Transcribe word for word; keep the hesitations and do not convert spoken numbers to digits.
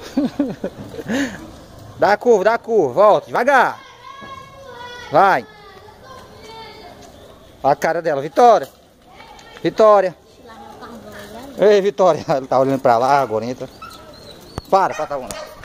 Dá a curva, dá a curva, volta, devagar. Vai. Olha a cara dela, Vitória. Vitória. Ei, Vitória. Ela tá olhando pra lá agora, entra. Para, para, tá bom.